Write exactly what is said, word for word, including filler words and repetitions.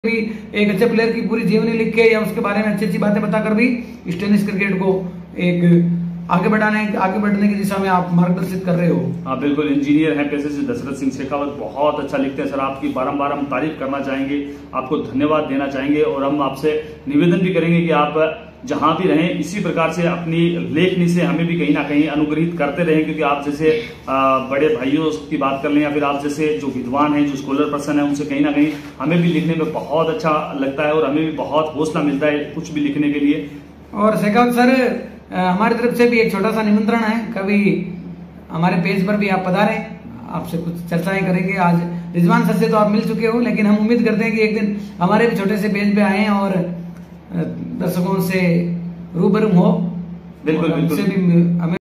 भी एक अच्छे प्लेयर की पूरी जीवनी लिख के या उसके बारे में अच्छी अच्छी बातें बताकर भी इस टेनिस क्रिकेट को एक आगे बढ़ाने आगे बढ़ने की दिशा में आप मार्गदर्शित कर रहे हो। हाँ बिल्कुल, इंजीनियर हैं पेशे से दशरथ सिंह शेखावत, बहुत अच्छा लिखते हैं सर। आपकी बारंबार हम तारीफ करना चाहेंगे, आपको धन्यवाद देना चाहेंगे और हम आपसे निवेदन भी करेंगे कि आप जहां भी रहें इसी प्रकार से अपनी लेखनी से हमें भी कहीं ना कहीं अनुग्रहित करते रहें, क्योंकि आप जैसे बड़े भाइयों की बात कर लें या फिर आप जैसे जो विद्वान हैं, जो स्कॉलर पर्सन है, उनसे कहीं ना कहीं हमें भी लिखने में बहुत अच्छा लगता है और हमें भी बहुत हौसला मिलता है कुछ भी लिखने के लिए। और शेखावत सर, हमारी तरफ से भी एक छोटा सा निमंत्रण है, कभी हमारे पेज पर भी आप पधारें, आपसे कुछ चर्चाएं करेंगे। आज रिजवान सर से तो आप मिल चुके हो, लेकिन हम उम्मीद करते हैं कि एक दिन हमारे भी छोटे से पेज पे आए और दर्शकों से रूबरू हो। बिल्कुल बिल्कुल भी हमें